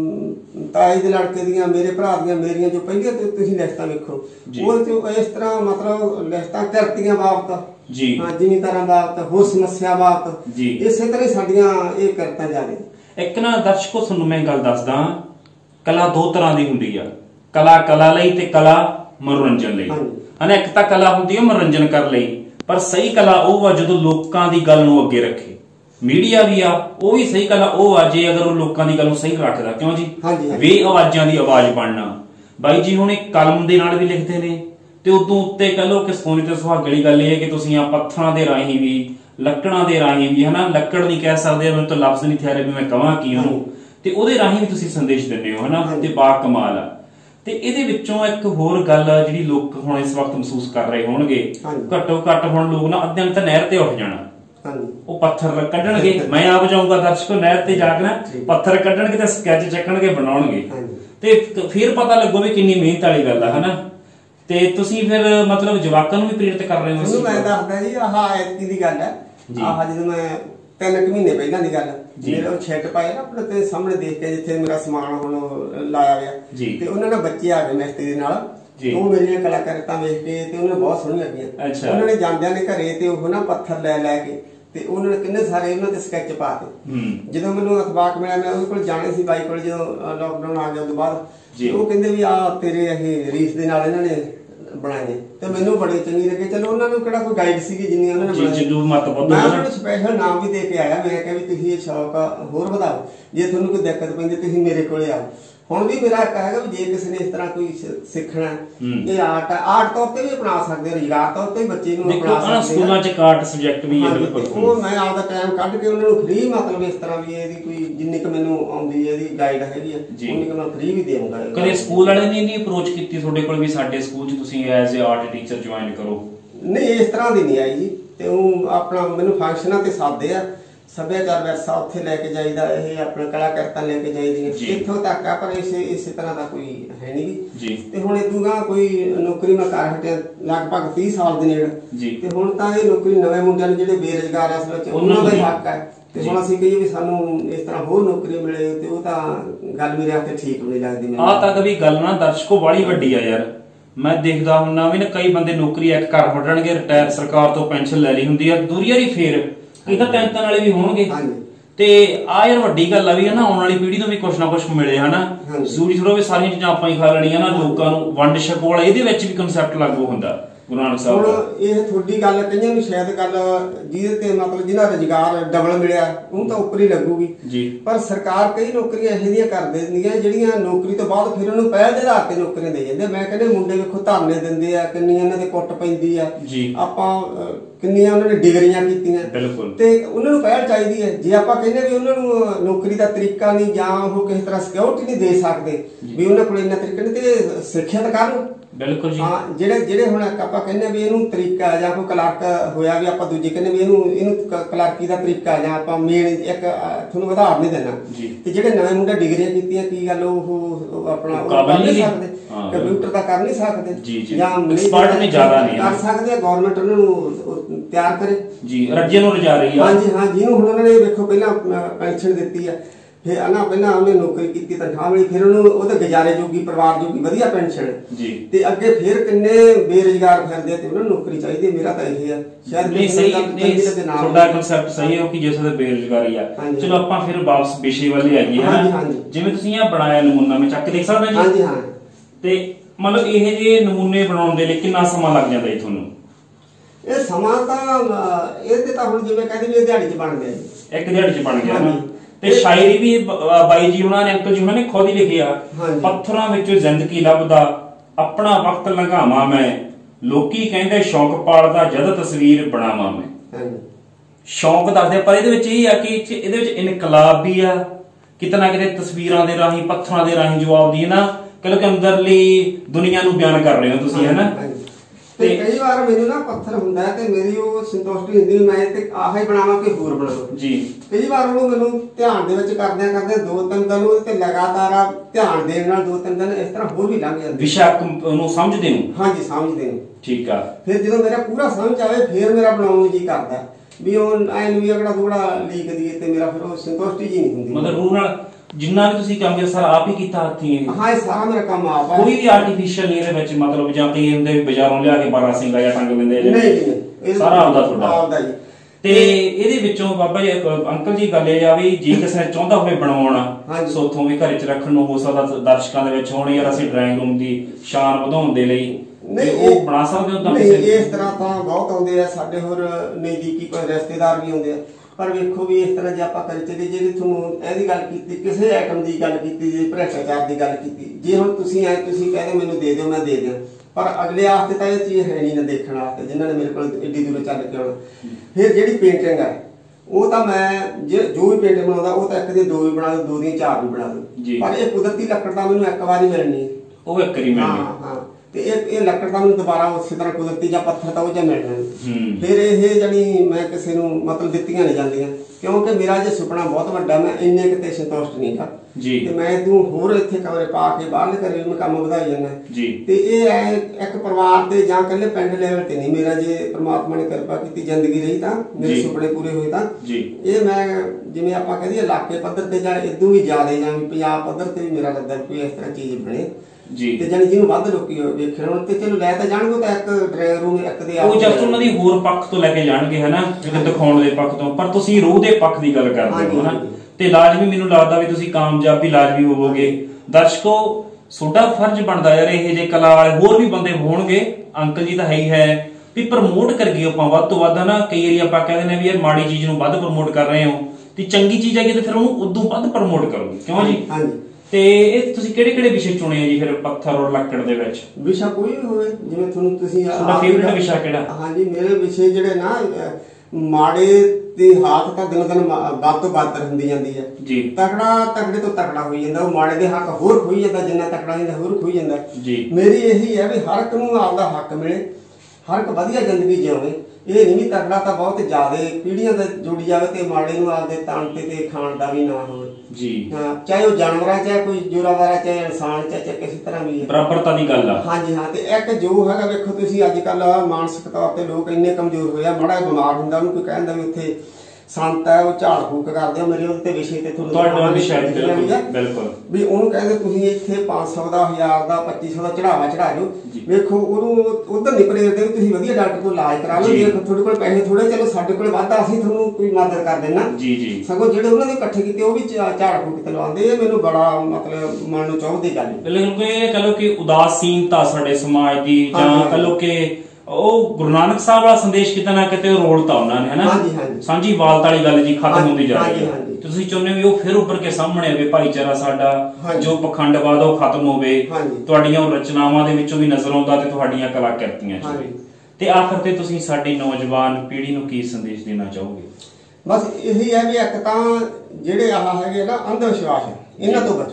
ਤਾਏ ਦੇ ਲੜਕੇ ਦੀਆਂ, ਮੇਰੇ ਭਰਾ ਦੀਆਂ, ਮੇਰੀਆਂ ਜੋ ਪਹਿਲੀਆਂ ਤੁਸੀਂ ਲਿਖਤਾਂ ਵੇਖੋ ਉਹਦੇ 'ਚ ਇਸ ਤਰ੍ਹਾਂ ਮਤਲਬ ਲਿਖਤਾਂ ਧਰਤੀਆਂ ਬਾਬਤ ਜੀ, ਜ਼ਿਮੀਂਦਾਰਾਂ ਬਾਬਤ, ਹੋਰ ਸਮੱਸਿਆ ਬਾਬਤ ਜੀ, ਇਸੇ ਤਰ੍ਹਾਂ ਸਾਡੀਆਂ ਇਹ ਕਰਤਾਂ ਜਾਦੇ। ਇੱਕ ਨਾ ਦਰਸ਼ਕੋ ਤੁਹਾਨੂੰ ਮੈਂ ਗੱਲ ਦੱਸਦਾ, ਕਲਾ ਦੋ ਤਰ੍ਹਾਂ ਦੀ ਹੁੰਦੀ ਆ, ਕਲਾ ਲਈ ਤੇ ਕਲਾ ਮਨੋਰੰਜਨ ਲਈ ਹਨਾ। ਇੱਕ ਤਾਂ ਕਲਾ ਹੁੰਦੀ ਹੈ ਮਨੋਰੰਜਨ ਕਰਨ ਲਈ, ਪਰ ਸਹੀ ਕਲਾ ਉਹ ਆ ਜਦੋਂ ਲੋਕਾਂ ਦੀ ਗੱਲ ਨੂੰ ਅੱਗੇ ਰੱਖੇ। ਮੀਡੀਆ ਵੀ ਆ ਉਹ ਵੀ ਸਹੀ ਕਲਾ ਉਹ ਆ ਜੇ ਅਗਰ ਉਹ ਲੋਕਾਂ ਦੀ ਗੱਲ ਨੂੰ ਸਹੀ ਰੱਖਦਾ, ਕਿਉਂ ਜੀ? ਵੇ ਆਵਾਜ਼ਾਂ ਦੀ ਆਵਾਜ਼ ਬਣਨਾ। ਬਾਈ ਜੀ ਹੁਣ ਇੱਕ ਕਲਮ ਦੇ ਨਾਲ ਵੀ ਲਿਖਦੇ ਨੇ ਤੇ ਉਦੋਂ ਉੱਤੇ ਕਹ ਲਓ ਕਿ ਸੋਨੇ ਤੇ ਸੁਹਾਗੇ ਵਾਲੀ ਗੱਲ ਇਹ ਹੈ ਕਿ ਤੁਸੀਂ ਆ ਪੱਥਰਾਂ ਦੇ ਰਾਹੀਂ ਵੀ, ਲੱਕੜਾਂ ਦੇ ਰਾਹੀਂ ਵੀ ਹਨਾ, ਲੱਕੜ ਨਹੀਂ ਕਹਿ ਸਕਦੇ, ਮੈਨੂੰ ਤਾਂ ਲਫ਼ਜ਼ ਨਹੀਂ ਥਿਆਰੇ ਵੀ ਮੈਂ ਕਹਾਂ ਕੀ ਉਹਨੂੰ, ਤੇ ਉਹਦੇ ਰਾਹੀਂ ਵੀ ਤੁਸੀਂ ਸੰਦੇਸ਼ ਦਿੰਦੇ ਹੋ ਹਨਾ, ਤੇ ਬਾ ਕਮਾਲ ਆ। ਤੇ ਇਹਦੇ ਵਿੱਚੋਂ ਇੱਕ ਹੋਰ ਗੱਲ ਜਿਹੜੀ ਲੋਕ ਹੁਣ ਇਸ ਵਕਤ ਮਹਿਸੂਸ ਕਰ ਰਹੇ ਹੋਣਗੇ, ਘੱਟੋ ਘੱਟ ਹੁਣ ਲੋਕ ਨਾ ਅੱਧਿਆਂ ਨੇ ਤਾਂ ਨਹਿਰ ਤੇ ਉੱਠ ਜਾਣਾ, ਉਹ ਪੱਥਰ ਕੱਢਣਗੇ। ਮੈਂ ਆਪ ਜਾਊਂਗਾ ਦਰਸ਼ਕੋ ਨਹਿਰ ਤੇ ਜਾ ਕੇ ਨਾ ਪੱਥਰ ਕੱਢਣਗੇ ਤੇ ਸਕੈਚ ਚੱਕਣਗੇ, ਬਣਾਉਣਗੇ, ਤੇ ਫਿਰ ਪਤਾ ਲੱਗੋ ਵੀ ਕਿੰਨੀ ਮਿਹਨਤ ਵਾਲੀ ਗੱਲ ਆ ਹਨਾ। ਤੇ ਤੁਸੀਂ ਫਿਰ ਮਤਲਬ ਜਵਾਕਾਂ ਨੂੰ ਵੀ ਪ੍ਰੇਰਿਤ ਕਰ ਰਹੇ ਹੋ? ਮੈਨੂੰ ਮੈਂ ਦੱਸਦਾ ਜੀ, ਆਹ ਐਤਕੀ ਦੀ ਗੱਲ ਹੈ। ਆਹ ਜਦੋਂ ਮੈਂ 3 ਮਹੀਨੇ ਪਹਿਲਾਂ ਦੀ ਗੱਲ, ਮੇਰੇ ਉਹ ਛੱਟ ਪਾਏ ਨਾ ਆਪਣੇ ਤੇ ਸਾਹਮਣੇ ਦੇਖ ਕੇ ਜਿੱਥੇ ਮੇਰਾ ਸਮਾਨ ਹੁਣ ਲਾਇਆ ਗਿਆ, ਤੇ ਉਹਨਾਂ ਨਾਲ ਬੱਚੇ ਆ ਗਏ ਮਿਸਤਰੀ ਦੇ ਨਾਲ, ਉਹ ਮੇਰੀਆਂ ਕਲਾਕਾਰੀਆਂ ਵੇਖ ਕੇ ਤੇ ਉਹਨਾਂ ਬਹੁਤ ਸੋਹਣੀਆਂ ਲੱਗੀਆਂ। ਉਹਨਾਂ ਨੇ ਜਾਂਦਿਆਂ ਨੇ ਘਰੇ ਤੇ ਉਹ ਨਾ ਪੱਥਰ ਲੈ ਕੇ ਤੇ ਉਹਨਾਂ ਨੇ ਕਿੰਨੇ ਸਾਰੇ ਉਹਨਾਂ ਤੇ ਸਕੈਚ ਪਾਤੇ। ਜਦੋਂ ਮੈਨੂੰ ਅਖਬਾਰ ਮਿਲਿਆ, ਮੈਂ ਉਹਦੇ ਕੋਲ ਜਾਣੇ ਸੀ ਬਾਈ ਕੋਲ, ਜਦੋਂ ਲਾਕਡਾਊਨ ਆ ਗਿਆ ਉਦੋਂ ਬਾਅਦ, ਉਹ ਕਹਿੰਦੇ ਵੀ ਆ ਤੇਰੇ ਇਹ ਰੀਸ ਦੇ ਨਾਲ ਇਹਨਾਂ ਨੇ ਬਣਾਏ, ਤੇ ਮੈਨੂੰ ਬੜੇ ਚੰਗੀ ਲੱਗੇ। ਚਲੋ ਉਹਨਾਂ ਨੂੰ ਕਿਹੜਾ ਕੋਈ ਗਾਈਡ ਸੀਗੀ ਜਿੰਨੀ ਉਹਨਾਂ ਨੇ ਬਣਾਈ, ਮੈਂ ਉਹਨਾਂ ਨੂੰ ਸਪੈਸ਼ਲ ਨਾਮ ਵੀ ਦੇ ਕੇ ਆਇਆ। ਮੈਂ ਕਿਹਾ ਵੀ ਤੁਸੀਂ ਇਹ ਸ਼ੌਕ ਹੋਰ ਵਧਾਓ, ਜੇ ਤੁਹਾਨੂੰ ਕੋਈ ਦਿੱਕਤ ਪੈਂਦੀ ਤੁਸੀਂ ਮੇਰੇ ਕੋਲੇ ਆਓ। ਹੁਣ ਵੀ ਮੇਰਾ ਕਹੇਗਾ ਵੀ ਜੇ ਕਿਸੇ ਨੇ ਇਸ ਤਰ੍ਹਾਂ ਕੋਈ ਸਿੱਖਣਾ, ਇਹ ਆਰਟ ਤੌਰ ਤੇ ਵੀ ਅਪਣਾ ਸਕਦੇ, ਰੁਜ਼ਗਾਰ ਤੌਰ ਤੇ ਬੱਚੇ ਨੂੰ ਅਪਣਾ ਸਕਦੇ। ਸਕੂਲਾਂ 'ਚ ਆਰਟ ਸਬਜੈਕਟ ਵੀ ਹੈ ਬਿਲਕੁਲ। ਉਹ ਮੈਂ ਆਪਦਾ ਟਾਈਮ ਕੱਢ ਕੇ ਉਹਨਾਂ ਨੂੰ ਫ੍ਰੀ, ਮਤਲਬ ਇਸ ਤਰ੍ਹਾਂ ਵੀ ਇਹਦੀ ਕੋਈ ਜਿੰਨੀ ਕੁ ਮੈਨੂੰ ਆਉਂਦੀ ਹੈ ਇਹਦੀ ਗਾਈਡ ਹੈਗੀ ਆ, ਉਨੀ ਕੁ ਮੈਂ ਫ੍ਰੀ ਵੀ ਦੇਵਾਂਗਾ। ਕਦੇ ਸਕੂਲ ਵਾਲਿਆਂ ਨੇ ਨਹੀਂ ਅਪਰੋਚ ਕੀਤੀ ਤੁਹਾਡੇ ਕੋਲ ਵੀ ਸਾਡੇ ਸਕੂਲ 'ਚ ਤੁਸੀਂ as a art teacher join ਕਰੋ? ਨਹੀਂ, ਇਸ ਤਰ੍ਹਾਂ ਦੀ ਨਹੀਂ ਆਈ ਜੀ। ਤੇ ਉਹ ਆਪਣਾ ਮੈਨੂੰ ਫੰਕਸ਼ਨਾਂ ਤੇ ਸਾਦੇ ਆ, ਸੱਭਿਆਚਾਰ ਵਿਰਸਾ ਉੱਥੇ ਲੈ ਕੇ ਜਾਈਦਾ, ਇਹ ਆਪਣਾ ਕਲਾਕਾਰਤਾ ਲੈ ਕੇ ਜਾਈਦੀਆਂ, ਇੱਥੋਂ ਤੱਕ ਆ। ਪਰ ਇਸੇ ਤਰ੍ਹਾਂ ਦਾ ਕੋਈ ਹੈ ਨਹੀਂ ਜੀ। ਤੇ ਹੁਣ ਇਦੂਗਾ ਕੋਈ ਨੌਕਰੀ ਮੈਂ ਕਰ ਹਟਿਆ ਲਗਭਗ 30 ਸਾਲ ਦੇ ਨੇੜੇ, ਤੇ ਹੁਣ ਤਾਂ ਇਹ ਨੌਕਰੀ ਨਵੇਂ ਮੁੰਡਿਆਂ ਨੂੰ ਜਿਹੜੇ ਬੇਰੁਜ਼ਗਾਰ ਆ ਇਸ ਵਿੱਚ ਉਹਨਾਂ ਦਾ ਹੀ ਹੱਕ ਹੈ। ਤੇ ਹੁਣ ਅਸੀਂ ਕਹੀਏ ਵੀ ਸਾਨੂੰ ਇਸ ਤਰ੍ਹਾਂ ਹੋਰ ਨੌਕਰੀ ਮਿਲੇ, ਤੇ ਉਹ ਤਾਂ ਗੱਲ ਮੇਰੇ ਹੱਥ ਠੀਕ ਨਹੀਂ ਲੱਗਦੀ। ਆਹ ਤੱਕ ਵੀ ਗੱਲ ਨਾ ਦਰਸ਼ਕੋ ਬਾਹਲੀ ਵੱਡੀ ਆ ਯਾਰ। ਮੈਂ ਦੇਖਦਾ ਹੁੰਨਾ ਵੀ ਨਾ ਕਈ ਬੰਦੇ ਨੌਕਰੀ ਇੱਕ ਘਰ ਫੜਨਗੇ, ਰਿਟਾਇਰ ਸਰਕਾਰ ਤੋਂ ਪੈਨਸ਼ਨ ਲੈ ਲਈ ਹੁੰਦੀ ਆ, ਦੂਰੀ ਵਾਰੀ ਫੇਰ ਇਹ ਤਾਂ ਟੈਂਸ਼ਨ ਵਾਲੇ ਵੀ ਹੋਣਗੇ। ਤੇ ਆ ਯਾਰ ਵੱਡੀ ਗੱਲ ਆ ਵੀ ਹਨਾ, ਆਉਣ ਵਾਲੀ ਪੀੜ੍ਹੀ ਨੂੰ ਵੀ ਕੁਛ ਨਾ ਕੁਛ ਮਿਲੇ ਹਨਾ। ਜ਼ਰੂਰੀ ਥੋੜਾ ਵੀ ਸਾਰੀਆਂ ਚੀਜ਼ਾਂ ਆਪਾਂ ਹੀ ਖਾ ਲੈਣੀਆਂ ਨਾ, ਲੋਕਾਂ ਨੂੰ ਵੰਡ ਛਕੋ ਵਾਲਾ ਇਹਦੇ ਵਿੱਚ ਵੀ ਕਨਸੈਪਟ ਲਾਗੂ ਹੁੰਦਾ ਗੁਰੂ ਨਾਨਕ ਸਾਹਿਬ ਦਾ। ਇਹ ਤੁਹਾਡੀ ਗੱਲ ਕਈਆਂ ਨੂੰ ਸ਼ਾਇਦ ਗੱਲ ਜਿਹਦੇ ਤੇ ਮਤਲਬ ਜਿਹਦਾ ਰੁਜ਼ਗਾਰ ਡਬਲ ਮਿਲਿਆ ਉਹਨੂੰ ਤਾਂ ਉੱਪਰ ਹੀ ਲੱਗੂਗੀ ਜੀ, ਪਰ ਸਰਕਾਰ ਕਈ ਨੌਕਰੀਆਂ ਇਹੋ ਜਿਹੀਆਂ ਕਰ ਦਿੰਦੀਆਂ ਜਿਹੜੀਆਂ ਨੌਕਰੀ ਤੋਂ ਬਾਅਦ ਫਿਰ ਉਹਨੂੰ ਪਹਿਲ ਦੇ ਆਧਾਰ ਤੇ ਨੌਕਰੀਆਂ ਦੇ ਜਾਂਦੇ। ਮੈਂ ਕਹਿੰਦੇ ਮੁੰਡੇ ਵੇਖੋ ਧਰਨੇ ਦਿੰਦੇ ਆ, ਕਿੰਨੀਆਂ ਇਹਨਾਂ ਦੇ ਕੁੱਟ ਪੈਂਦੀ ਆ, ਆਪਾਂ ਕਿੰਨੀਆਂ ਉਹਨਾਂ ਨੇ ਡਿਗਰੀਆਂ ਕੀਤੀਆਂ, ਤੇ ਉਹਨਾਂ ਨੂੰ ਪਹਿਲ ਚਾਹੀਦੀ ਹੈ। ਜੇ ਆਪਾਂ ਕਹਿੰਦੇ ਵੀ ਉਹਨਾਂ ਨੂੰ ਨੌਕਰੀ ਦਾ ਤਰੀਕਾ ਨਹੀਂ ਜਾਂ ਉਹ ਕਿਸੇ ਤਰ੍ਹਾਂ ਸਿਕਿਉਰਿਟੀ ਨਹੀਂ ਦੇ ਸਕਦੇ ਵੀ ਉਹਨਾਂ ਕੋਲ ਇੰਨਾ ਤਰੀਕਾ ਨਹੀਂ, ਤੇ ਸਿੱਖਿਆ ਤਾਂ ਕਰਨ ਬਿਲਕੁਲ ਜੀ। ਹਾਂ ਜਿਹੜੇ ਹੁਣ ਆਪਾਂ ਕਹਿੰਦੇ ਵੀ ਇਹਨੂੰ ਤਰੀਕਾ ਜਾਂ ਕੋਈ ਕਲਰਕ ਹੋਇਆ ਵੀ ਆਪਾਂ ਦੂਜੇ ਕਹਿੰਦੇ ਵੀ ਇਹਨੂੰ ਕਲਰਕੀ ਦਾ ਤਰੀਕਾ ਜਾਂ ਆਪਾਂ ਮੇਨ ਇੱਕ ਤੁਹਾਨੂੰ ਉਦਾਹਰਨ ਨਹੀਂ ਦੇਣਾ ਤੇ ਜਿਹੜੇ ਨਵੇਂ ਮੁੰਡੇ ਡਿਗਰੀਆਂ ਕੀਤੀਆਂ ਕੀ ਗੱਲ ਉਹ ਆਪਣਾ ਕਰ ਨਹੀਂ ਸਕਦੇ, ਕੰਪਿਊਟਰ ਦਾ ਕਰ ਨਹੀਂ ਸਕਦੇ ਜਾਂ ਐਕਸਪਰਟ ਨੇ ਜ਼ਿਆਦਾ ਨਹੀਂ ਕਰ ਸਕਦੇ। ਗਵਰਨਮੈਂਟ ਉਹਨਾਂ ਨੂੰ ਤਿਆਰ ਕਰੇ ਜੀ, ਰੱਜੇ ਨੂੰ ਰਜਾ ਰਹੀ ਆ। ਹਾਂਜੀ ਹਾਂ, ਜਿਹਨੂੰ ਹੁਣ ਉਹਨਾਂ ਨੇ ਵੇਖੋ ਪਹਿਲਾਂ ਪੈਨਸ਼ਨ ਦਿੱਤੀ ਆ, ਫਿਰ ਪਹਿਲਾਂ ਉਹਨੇ ਨੌਕਰੀ ਕੀਤੀ ਤਨਖਾਹ ਮਿਲੀ, ਫਿਰ ਉਹਨੂੰ ਉਹਦੇ ਗੁਜ਼ਾਰੇ ਜੋਗੀ ਪਰਿਵਾਰ ਜੋਗੀ ਵਧੀਆ ਪੈਨਸ਼ਨ ਜੀ, ਤੇ ਅੱਗੇ ਫਿਰ ਕਿੰਨੇ ਬੇਰੁਜ਼ਗਾਰ ਫਿਰਦੇ ਤੇ ਉਹਨਾਂ ਨੂੰ ਨੌਕਰੀ ਚਾਹੀਦੀ। ਮੇਰਾ ਤਾਂ ਇਹ ਆ ਸ਼ਾਇਦ ਨਹੀਂ ਸਹੀ ਨਹੀਂ ਤੁਹਾਡਾ ਕਨਸੈਪਟ ਸਹੀ ਹੈ ਕਿ ਜਿਸ ਦੇ ਬੇਰੁਜ਼ਗਾਰੀ ਆ। ਚਲੋ ਆਪਾਂ ਫਿਰ ਵਾਪਸ ਵਿਸ਼ੇ ਵੱਲ ਆਈਏ ਹਨਾ। ਜਿਵੇਂ ਤੁਸੀਂ ਇਹ ਬਣਾਇਆ ਨਮੂਨਾ ਮੈਂ ਚੱਕ ਦੇਖ ਸਕਦਾ ਜੀ? ਹਾਂਜੀ ਹਾਂ। ਤੇ ਮਤਲਬ ਇਹ ਜੇ ਨਮੂਨੇ ਬਣਾਉਣ ਦੇ ਲਈ ਕਿੰਨਾ ਸਮਾਂ ਲੱਗ ਜਾਂਦਾ ਜੀ ਤੁਹਾਨੂੰ? ਇਹ ਸਮਾਂ ਤਾਂ ਇਹ ਤੇ ਤਾਂ ਹੁਣ ਜਿਵੇਂ ਕਹਿੰਦੇ ਵੀ ਇਹ ਦਿਹਾੜੀ 'ਚ ਬਣ ਗਿਆ ਜੀ, ਇੱਕ ਦਿਹਾੜੀ 'ਚ ਬਣ ਗਿਆ ਨਾ। ਤੇ ਸ਼ਾਇਰੀ ਵੀ ਬਾਈ ਜੀ ਉਹਨਾਂ ਨੇ ਅੰਕਲ ਜੀ ਉਹਨਾਂ ਨੇ ਖੁਦ ਹੀ ਲਿਖਿਆ, ਪੱਥਰਾਂ ਵਿੱਚੋਂ ਜ਼ਿੰਦਗੀ ਲੱਭਦਾ ਆਪਣਾ ਵਕਤ ਲੰਘਾਵਾਂ ਮੈਂ, ਲੋਕੀ ਕਹਿੰਦੇ ਸ਼ੌਕ ਪਾਲਦਾ ਜਦ ਤਸਵੀਰ ਬਣਾਵਾਂ ਮੈਂ। ਸ਼ੌਕ ਦੱਸਦੇ ਪਰ ਇਹਦੇ ਵਿੱਚ ਇਹ ਆ ਕਿ ਇਹਦੇ ਵਿੱਚ ਇਨਕਲਾਬ ਵੀ ਆ, ਕਿਤੇ ਨਾ ਕਿਤੇ ਤਸਵੀਰਾਂ ਦੇ ਰਾਹੀਂ ਪੱਥਰਾਂ ਦੇ ਰਾਹੀਂ ਜੋ ਆਪਦੀ ਹੈ ਨਾ ਕਿਉਂਕਿ ਅੰਦਰਲੀ ਦੁਨੀਆ ਨੂੰ ਬਿਆਨ ਕਰ ਰਹੇ ਹੋ ਤੁਸੀਂ ਹਨਾ। ਤੇ ਕਈ ਵਾਰ ਮੈਨੂੰ ਨਾ ਪੱਥਰ ਹੁੰਦਾ ਤੇ ਮੇਰੀ ਉਹ ਸੰਤੁਸ਼ਟੀ ਹੁੰਦੀ ਮੈਂ ਤੇ ਆਹ ਹੀ ਬਣਾਵਾਂ ਕਿ ਹੋਰ ਬਣਾਵਾਂ ਜੀ। ਕਈ ਵਾਰ ਉਹਨੂੰ ਮੈਨੂੰ ਧਿਆਨ ਦੇ ਵਿੱਚ ਕਰਦਿਆਂ 2-3 ਦਿਨ ਉਹਦੇ ਤੇ ਲਗਾਤਾਰ ਧਿਆਨ ਦੇਣ ਨਾਲ 2-3 ਦਿਨ ਇਸ ਤਰ੍ਹਾਂ ਹੋਰ ਵੀ ਲੰਘ ਜਾਂਦੇ। ਵਿਸ਼ਾ ਨੂੰ ਸਮਝਦੇ ਨੂੰ? ਹਾਂਜੀ ਸਮਝਦੇ ਨੂੰ। ਠੀਕ ਆ। ਫਿਰ ਜਦੋਂ ਮੇਰਾ ਪੂਰਾ ਸਮਝ ਆਵੇ ਫਿਰ ਮੇਰਾ ਬਣਾਉਣ ਨੂੰ ਜੀ ਕਰਦਾ ਵੀ ਉਹ ਐਨ ਵੀ ਅਗੜਾ ਥੋੜਾ ਲੀਕ ਦੀਏ ਤੇ ਮੇਰਾ ਫਿਰ ਉਹ ਸੰਤੁਸ਼ਟੀ ਜੀ ਨਹੀਂ ਹੁੰਦੀ। ਮਤਲਬ ਰੂਹ ਨਾਲ ਜਿੰਨਾ ਵੀ ਤੁਸੀਂ ਕੰਮ ਕੀਤਾ ਸਾਰਾ ਆਪ ਹੀ ਕੀਤਾ ਹੱਥੀਂ? ਹਾਂ ਇਹ ਸਾਰਾ ਮੇਰਾ ਕੰਮ ਆਪ ਆ, ਕੋਈ ਵੀ ਆਰਟੀਫੀਸ਼ੀਅਲ ਨਹੀਂ ਇਹਦੇ ਵਿੱਚ ਮਤਲਬ ਜਾਂ ਕਈ ਹੁੰਦੇ ਵੀ ਬਾਜ਼ਾਰੋਂ ਲਿਆ ਕੇ ਬਾਰਾ ਸਿੰਘਾ ਜਾਂ ਟੰਗ ਲੈਂਦੇ? ਨਹੀਂ ਸਾਰਾ ਆਪਦਾ ਤੁਹਾਡਾ ਆਪਦਾ ਜੀ। ਤੇ ਇਹਦੇ ਵਿੱਚੋਂ ਬਾਬਾ ਜੀ ਅੰਕਲ ਜੀ ਗੱਲ ਇਹ ਆ ਵੀ ਜੇ ਕਿਸੇ ਨੇ ਚਾਹੁੰਦਾ ਹੋਵੇ ਬਣਾਉਣਾ ਸੋਥੋਂ ਵੀ ਘਰੇ ਚ ਰੱਖਣ ਨੂੰ ਹੋ ਸਕਦਾ ਦਰਸ਼ਕਾਂ ਦੇ ਵਿੱਚ ਹੋਣ ਯਾਰ ਅਸੀਂ ਡਰਾਇੰਗ ਰੂਮ ਦੀ ਸ਼ਾਨ ਵਧਾਉਣ ਦੇ ਲਈ ਨਹੀਂ ਉਹ ਬਣਾ ਸਕਦੇ ਹੋ? ਤਾਂ ਇਸ ਤਰ੍ਹਾਂ ਤਾਂ ਬਹੁਤ ਆਉਂਦੇ ਆ ਸਾਡੇ ਹੋਰ ਨਜ਼ਦੀਕੀ ਕੋਈ ਰਿਸ਼ਤੇਦਾਰ ਵੀ ਆਉਂਦੇ ਆ, ਪਰ ਵੇਖੋ ਵੀ ਇਸ ਤਰ੍ਹਾਂ ਜੇ ਆਪਾਂ ਕਰੀ ਚੱਲੇ ਜਿਹੜੀ ਤੁਹਾਨੂੰ ਇਹਦੀ ਗੱਲ ਕੀਤੀ ਕਿਸੇ ਆਈਟਮ ਦੀ ਗੱਲ ਕੀਤੀ ਜੇ ਭ੍ਰਿਸ਼ਟਾਚਾਰ ਦੀ ਗੱਲ ਕੀਤੀ ਜੇ ਹੁਣ ਤੁਸੀਂ ਕਹਿੰਦੇ ਮੈਨੂੰ ਦੇ ਦਿਓ ਮੈਂ ਦੇ ਦਿਆਂ ਪਰ ਅਗਲੇ ਵਾਸਤੇ ਤਾਂ ਇਹ ਚੀਜ਼ ਹੈ ਨਹੀਂ ਨਾ ਦੇਖਣ ਵਾਸਤੇ ਜਿਨ੍ਹਾਂ ਨੇ ਮੇਰੇ ਕੋਲ ਏਡੀ ਦੂਰੋਂ ਚੱਲ ਕੇ ਆਉਣਾ। ਫਿਰ ਜਿਹੜੀ ਪੇਂਟਿੰਗ ਹੈ ਉਹ ਤਾਂ ਮੈਂ ਜੋ ਵੀ ਪੇਂਟਿੰਗ ਬਣਾਉਂਦਾ ਉਹ ਤਾਂ ਇੱਕ ਦੀਆਂ 2 ਵੀ ਬਣਾ ਦੂੰ 2 ਦੀਆਂ 4 ਵੀ ਬਣਾ ਦੂੰ, ਪਰ ਇਹ ਕੁਦਰਤੀ ਲੱਕੜ ਤਾਂ ਮੈਨੂੰ ਇੱਕ ਵਾਰੀ ਮਿਲਣੀ, ਉਹ ਇੱਕ ਵਾਰੀ ਮਿਲਣੀ। ਹਾਂ ਤੇ ਇਹ ਲੱਕੜ ਤਾਂ ਮੈਨੂੰ ਦੁਬਾਰਾ ਉਸੇ ਤਰ੍ਹਾਂ ਕੁਦਰਤੀ ਜਾਂ ਪੱਥਰ ਤਾਂ ਉਹ ਜਾਂ ਮਿਲਣਾ। ਫਿਰ ਇਹ ਜਾਨੀ ਮੈਂ ਕਿਸੇ ਨੂੰ ਮਤਲਬ ਦਿੱਤੀਆਂ ਨਹੀਂ ਜਾਂਦੀਆਂ ਕਿਉਂਕਿ ਮੇਰਾ ਜੇ ਸੁਪਨਾ ਬਹੁਤ ਵੱਡਾ ਮੈਂ ਇੰਨੇ ਕਿਤੇ ਸੰਤੁਸ਼ਟ ਨਹੀਂ ਗਾ ਜੀ ਤੇ ਮੈਂ ਤੂੰ ਹੋਰ ਇੱਥੇ ਕਮਰੇ ਪਾ ਕੇ ਬਾਹਰਲੇ ਘਰੇ ਮੈਂ ਕੰਮ ਵਧਾਈ ਜਾਂਦਾ ਜੀ। ਤੇ ਇਹ ਹੈ ਇੱਕ ਪਰਿਵਾਰ ਦੇ ਜਾਂ ਇਕੱਲੇ ਪਿੰਡ ਲੈਵਲ ਤੇ ਨਹੀਂ, ਮੇਰਾ ਜੇ ਪ੍ਰਮਾਤਮਾ ਨੇ ਕਿਰਪਾ ਕੀਤੀ ਜ਼ਿੰਦਗੀ ਰਹੀ ਤਾਂ ਮੇਰੇ ਸੁਪਨੇ ਪੂਰੇ ਹੋਏ ਤਾਂ ਇਹ ਮੈਂ ਜਿਵੇਂ ਆਪਾਂ ਕਹਿੰਦੇ ਇਲਾਕੇ ਪੱਧਰ ਤੇ ਜਾਂ ਇਦੋਂ ਵੀ ਜ਼ਿਆਦਾ ਜਾਂ ਪੰਜਾਬ ਪੱਧਰ ਤੇ ਵੀ ਮੇਰਾ ਲੱਗਦਾ ਕੋਈ ਇਸ ਤਰ੍ਹਾਂ ਚੀਜ਼ ਬਣੇ ਜੀ ਤੇ ਜਾਨੀ ਜਿਹਨੂੰ ਵੱਧ ਲੋਕੀ ਵੇਖਣ ਤੇ ਚਲੋ ਲੈ ਤਾਂ ਜਾਣਗੇ ਤਾਂ ਇੱਕ ਡਰਾਇੰਗ ਰੂਮ ਇੱਕ ਦੇ ਉਹ ਜਦ ਉਹਨਾਂ ਦੀ ਹੋਰ ਪੱਖ ਤੋਂ ਲੈ ਕੇ ਜਾਣਗੇ ਹਨਾ ਜਿਵੇਂ ਦਿਖਾਉਣ ਦੇ ਪੱਖ ਤੋਂ, ਪਰ ਤੁਸੀਂ ਰੂਹ ਦੇ ਪੱਖ ਦੀ ਗੱਲ ਕਰਦੇ ਹੋ ਹਨਾ ਤੇ ਲਾਜ਼ਮੀ ਮੈਨੂੰ ਲੱਗਦਾ ਵੀ ਤੁਸੀਂ ਕਾਮਯਾਬੀ ਲਾਜ਼ਮੀ ਹੋਵੋਗੇ। ਦਰਸ਼ਕੋ ਤੁਹਾਡਾ ਫਰਜ਼ ਬਣਦਾ ਯਾਰ ਇਹ ਜੇ ਕਲਾ ਵਾਲੇ ਹੋਰ ਵੀ ਬੰਦੇ ਹੋਣਗੇ ਅੰਕਲ ਜੀ ਤਾਂ ਹੈ ਹੀ ਹੈ ਵੀ ਪ੍ਰਮੋਟ ਕਰੀਏ ਆਪਾਂ ਵੱਧ ਤੋਂ ਵੱਧ ਹਨਾ। ਕਈ ਵਾਰੀ ਆਪਾਂ ਕਹਿੰਦੇ ਨੇ ਵੀ ਯਾਰ ਮਾੜੀ ਚੀਜ਼ ਨੂੰ ਵੱਧ ਪ੍ਰਮੋਟ ਕਰ ਰਹੇ ਹੋ ਤੇ ਚੰਗੀ ਚੀਜ਼ ਹੈਗੀ ਤੇ ਫਿਰ ਉਹਨੂੰ ਉਦੋਂ ਵੱਧ ਪ੍ਰਮੋਟ ਕਰੋਗੇ ਕਿਉਂ ਜੀ? ਹਾਂਜੀ। ਤੇ ਇਹ ਤੁਸੀਂ ਕਿਹੜੇ ਵਿਸ਼ੇ ਚੁਣੇ ਆ ਜੀ ਫਿਰ ਪੱਥਰ ਔਰ ਲੱਕੜ ਦੇ ਵਿੱਚ? ਵਿਸ਼ਾ ਕੋਈ ਵੀ ਹੋਵੇ ਜਿਵੇਂ ਤੁਹਾਨੂੰ ਤੁਸੀਂ ਤੁਹਾਡਾ ਫੇਵਰਿਟ ਵਿਸ਼ਾ ਕਿਹੜਾ? ਹਾਂਜੀ ਮੇਰੇ ਵਿਸ਼ੇ ਜਿਹੜੇ ਨਾ ਮਾੜੇ ਦੇ ਹੱਥ ਤਾਂ ਦਿਨੋਂ ਦਿਨ ਵੱਧ ਤੋਂ ਵੱਧ ਹੁੰਦੀ ਜਾਂਦੀ ਹੈ ਜੀ। ਤਕੜਾ ਤਕੜੇ ਤੋਂ ਤਕੜਾ ਹੋਈ ਜਾਂਦਾ, ਉਹ ਮਾੜੇ ਦੇ ਹੱਕ ਹੋਰ ਖੋਈ ਜਾਂਦਾ, ਜਿੰਨਾ ਤਕੜਾ ਹੁੰਦਾ ਹੋਰ ਖੋਈ ਜਾਂਦਾ ਜੀ। ਮੇਰੀ ਇਹੀ ਹੈ ਵੀ ਹਰ ਇੱਕ ਨੂੰ ਆਪਦਾ ਹੱਕ ਮਿਲੇ, ਹਰ ਇੱਕ ਵਧੀਆ ਜ਼ਿੰਦਗੀ ਜਿਉਵੇ। ਇਹ ਨਹੀਂ ਵੀ ਤਕੜਾ ਤਾਂ ਬਹੁਤ ਜ਼ਿਆਦਾ ਪੀੜ੍ਹੀਆਂ ਦਾ ਜੁੜੀ ਜਾਵੇ ਤੇ ਮਾੜੇ ਨੂੰ ਆਪਦੇ ਤਣ ਤੇ ਖਾਣ ਦਾ ਵੀ ਨਾ ਹੋਵੇ ਜੀ। ਹਾਂ ਚਾਹੇ ਉਹ ਜਾਨਵਰਾਂ ਚਾਹੇ ਕੋਈ ਜ਼ੋਰਾਵਰ ਚਾਹੇ ਇਨਸਾਨ ਚਾਹੇ ਕਿਸੇ ਤਰ੍ਹਾਂ ਵੀ ਬਰਾਬਰਤਾ ਦੀ ਗੱਲ ਆ। ਹਾਂਜੀ ਹਾਂ। ਤੇ ਇੱਕ ਜੋ ਹੈਗਾ ਵੇਖੋ ਤੁਸੀਂ ਅੱਜ ਕੱਲ ਮਾਨਸਿਕ ਤੌਰ ਤੇ ਲੋਕ ਇੰਨੇ ਕਮਜ਼ੋਰ ਹੋਏ ਆ, ਮਾੜਾ ਬਿਮਾਰ ਹੁੰਦਾ ਉਹਨੂੰ ਕੋਈ ਕਹਿੰਦਾ ਵੀ ਉੱਥੇ ਸੰਤ ਹੈ ਉਹ ਝਾੜ ਫੂਕ ਕਰਦੇ ਹੋ ਮੇਰੇ ਉਹਦੇ ਵਿਸ਼ੇ ਤੇ ਤੁਹਾਨੂੰ ਬਿਲਕੁਲ ਵੀ ਉਹਨੂੰ ਕਹਿੰਦੇ ਤੁਸੀਂ ਇੱਥੇ 500 ਦਾ 1000 ਦਾ 2500 ਦਾ ਚੜਾਵਾ ਚੜਾ ਜਾਓ। ਵੇਖੋ ਉਹਨੂੰ ਉਧਰ ਨਹੀਂ ਪ੍ਰੇਰਦੇ ਵੀ ਤੁਸੀਂ ਵਧੀਆ ਡਾਕਟਰ ਕੋਲ ਇਲਾਜ ਕਰਾ ਲਓ, ਜੇ ਤੁਹਾਡੇ ਕੋਲ ਪੈਸੇ ਥੋੜੇ ਚਲੋ ਸਾਡੇ ਕੋਲ ਵੱਧ ਅਸੀਂ ਤੁਹਾਨੂੰ ਕੋਈ ਮਦਦ ਕਰ ਦੇਣਾ ਜੀ ਜੀ। ਸਗੋਂ ਜਿਹੜੇ ਉਹਨਾਂ ਨੇ ਇਕੱਠੇ ਕੀਤੇ ਉਹ ਵੀ ਝਾੜ ਫੂਕ ਤੇ ਲਵਾਉਂਦੇ। ਇਹ ਮੈਨੂੰ ਬੜਾ ਮਤਲਬ ਮਨ ਨੂੰ ਚਾਹੁੰਦੀ ਗੱਲ ਬਿਲਕੁਲ ਇਹ ਕਹ ਲੋ ਕਿ ਉਦਾਸੀਨਤਾ ਸਾਡੇ ਸਮਾਜ ਦੀ ਜਾਂ ਕਹ ਲੋ ਕਿ ਉਹ ਗੁਰੂ ਨਾਨਕ ਸਾਹਿਬ ਵਾਲਾ ਸੰਦੇਸ਼ ਕਿਤੇ ਨਾ ਕਿਤੇ ਰੋਲਤਾ ਉਹਨਾਂ ਨੇ ਹਨਾ। ਸਾਂਝੀ ਵਾਲਤਾ ਵਾਲੀ ਗੱਲ ਜੀ ਖਤਮ ਹੁੰਦੀ ਜਾ ਰਹੀ ਹੈ। ਤੁਸੀਂ ਚਾਹੁੰਦੇ ਵੀ ਉਹ ਫਿਰ ਉੱਪਰ ਕੇ ਸਾਹਮਣੇ ਆਵੇ, ਭਾਈਚਾਰਾ ਸਾਡਾ ਜੋ ਪਖੰਡਵਾਦ ਉਹ ਖਤਮ ਹੋਵੇ, ਤੁਹਾਡੀਆਂ ਉਹ ਰਚਨਾਵਾਂ ਦੇ ਵਿੱਚੋਂ ਵੀ ਨਜ਼ਰ ਆਉਂਦਾ ਤੇ ਤੁਹਾਡੀਆਂ ਕਲਾਕ੍ਰਿਤੀਆਂ ਚ। ਤੇ ਆਖਰ ਤੇ ਤੁਸੀਂ ਸਾਡੀ ਨੌਜਵਾਨ ਪੀੜ੍ਹੀ ਨੂੰ ਕੀ ਸੰਦੇਸ਼ ਦੇਣਾ ਚਾਹੋਗੇ? ਬਸ ਇਹੀ ਹੈ ਵੀ ਇੱਕ ਤਾਂ ਜਿਹੜੇ ਆਹ ਹੈਗੇ ਨਾ ਅੰਧ ਵਿਸ਼ਵਾਸ ਇਹਨਾਂ ਤੋਂ ਬਚੋ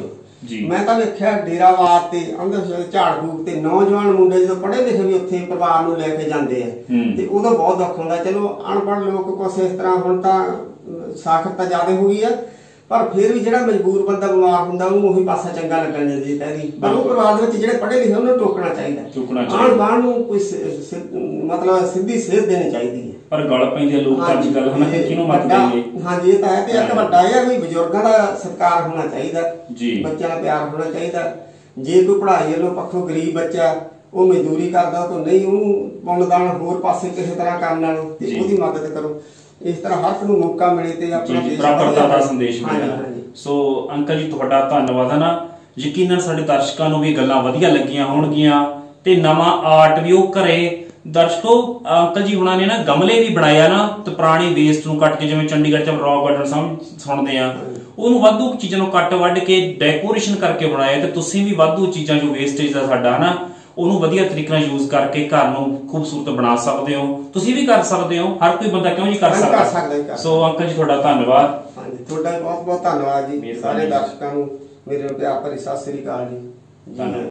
ਮੈਂ ਤਾਂ ਵੇਖਿਆ ਡੇਰਾਵਾਦ ਤੇ ਅੰਦਰ ਝਾੜ ਫੂਕ ਤੇ ਨੌਜਵਾਨ ਮੁੰਡੇ ਜਦੋਂ ਪੜ੍ਹੇ ਲਿਖੇ ਵੀ ਉੱਥੇ ਪਰਿਵਾਰ ਨੂੰ ਲੈ ਕੇ ਜਾਂਦੇ ਆ ਤੇ ਉਦੋਂ ਬਹੁਤ ਦੁੱਖ ਹੁੰਦਾ। ਚਲੋ ਅਨਪੜ੍ਹ ਲੋਕ ਕੁਛ ਇਸ ਤਰ੍ਹਾਂ, ਹੁਣ ਤਾਂ ਸਾਖਰਤਾ ਜ਼ਿਆਦਾ ਹੋ ਗਈ ਆ, ਪਰ ਫਿਰ ਵੀ ਜਿਹੜਾ ਮਜਬੂਰ ਬੰਦਾ ਬਿਮਾਰ ਹੁੰਦਾ ਉਹਨੂੰ ਉਹੀ ਪਾਸਾ ਚੰਗਾ ਲੱਗਣ ਜਾਂਦੀ ਕਹਿਦੀ। ਪਰ ਉਹ ਪਰਿਵਾਰ ਦੇ ਵਿੱਚ ਜਿਹੜੇ ਪੜ੍ਹੇ ਲਿਖੇ ਉਹਨਾਂ ਨੂੰ ਟੋਕਣਾ ਚਾਹੀਦਾ, ਆਣ ਬਾਣ ਨੂੰ ਕੋਈ ਮਤਲਬ ਸਿੱਧੀ ਸੇਧ ਦੇਣੀ ਚਾਹੀਦੀ ਹੈ। ਪਰ ਗੱਲ ਪੈਂਦੀ ਲੋਕ ਅੱਜ ਕੱਲ ਹੁਣ ਕਿਹਨੂੰ ਮਤ ਦੇਣਗੇ। ਹਾਂਜੀ ਇਹ ਤਾਂ ਹੈ। ਤੇ ਇੱਕ ਵੱਡਾ ਇਹ ਹੈ ਵੀ ਬਜ਼ੁਰਗਾਂ ਦਾ ਸਤਿਕਾਰ ਹੋਣਾ ਚਾਹੀਦਾ, ਬੱਚਿਆਂ ਦਾ ਪਿਆਰ ਹੋਣਾ ਚਾਹੀਦਾ। ਜੇ ਕੋਈ ਪੜ੍ਹਾਈ ਵੱਲੋਂ ਪੱਖੋਂ ਗਰੀਬ ਬੱਚਾ ਉਹ ਮਜ਼ਦੂਰੀ ਕਰਦਾ ਤਾਂ ਨਹੀਂ, ਉਹਨੂੰ ਪੁੰਨਦਾਨ ਹੋਰ ਪਾਸੇ ਕਿਸੇ ਤਰ੍ਹਾਂ ਕਰਨ ਨਾਲੋਂ ਤੇ ਉਹਦੀ ਮਦਦ ਕਰੋ। ਇਸ ਤਰ੍ਹਾਂ ਹਰ ਇੱਕ ਨੂੰ ਮੌਕਾ ਮਿਲੇ ਤੇ ਆਪਣਾ ਬਰਾਬਰਤਾ ਦਾ ਸੰਦੇਸ਼ ਮਿਲੇ। ਸੋ ਅੰਕਲ ਜੀ ਤੁਹਾਡਾ ਧੰਨਵਾਦ ਹੈ ਨਾ। ਯਕੀਨਨ ਸਾਡੇ ਦਰਸ਼ਕਾਂ ਨੂੰ ਵੀ ਗੱਲਾਂ ਵਧੀਆ ਲੱਗੀਆਂ ਹੋਣਗੀਆਂ ਤੇ ਨਵਾਂ ਆਰਟ ਵੀ ਉਹ ਘਰੇ ਦਰਸ਼ਕੋ ਅੰਕਲ ਜੀ ਹੁਣਾਂ ਨੇ ਨਾ ਗਮਲੇ ਵੀ ਬਣਾਇਆ ਨਾ, ਤੇ ਪੁਰਾਣੀ ਵੇਸਟ ਨੂੰ ਕੱਟ ਕੇ, ਜਿਵੇਂ ਚੰਡੀਗੜ੍ਹ ਚ ਰੌਕ ਗਾਰਡਨ ਸੁਣਦੇ ਆ, ਉਹਨੂੰ ਵਾਧੂ ਚੀਜ਼ਾਂ ਨੂੰ ਕੱਟ ਵੱਢ ਕੇ ਡੈਕੋਰੇਸ਼ਨ ਕਰਕੇ ਬਣਾਇਆ। ਤੇ ਤੁਸੀਂ ਵੀ ਵਾਧੂ ਚੀਜ਼ਾਂ ਜੋ ਵੇਸਟੇਜ ਦਾ ਸਾਡਾ ਨਾ ਉਹਨੂੰ ਵਧੀਆ ਤਰੀਕੇ ਨਾਲ ਯੂਜ਼ ਕਰਕੇ ਘਰ ਨੂੰ ਖੂਬਸੂਰਤ ਬਣਾ ਸਕਦੇ ਹੋ। ਤੁਸੀਂ ਵੀ ਕਰ ਸਕਦੇ ਹੋ, ਹਰ ਕੋਈ ਬੰਦਾ ਕਿਉਂ ਨਹੀਂ ਕਰ ਸਕਦਾ। ਸੋ ਅੰਕਲ ਜੀ ਤੁਹਾਡਾ ਧੰਨਵਾਦ। ਹਾਂਜੀ, ਤੁਹਾਡਾ ਬਹੁਤ ਬਹੁਤ ਧੰਨਵਾਦ ਜੀ। ਸਾਰੇ ਦਰਸ਼ਕਾਂ ਨੂੰ ਮੇਰੇ ਪਿਆਰ ਭਰੀ ਸਤਿ ਸ੍ਰੀ ਅਕਾਲ ਜੀ।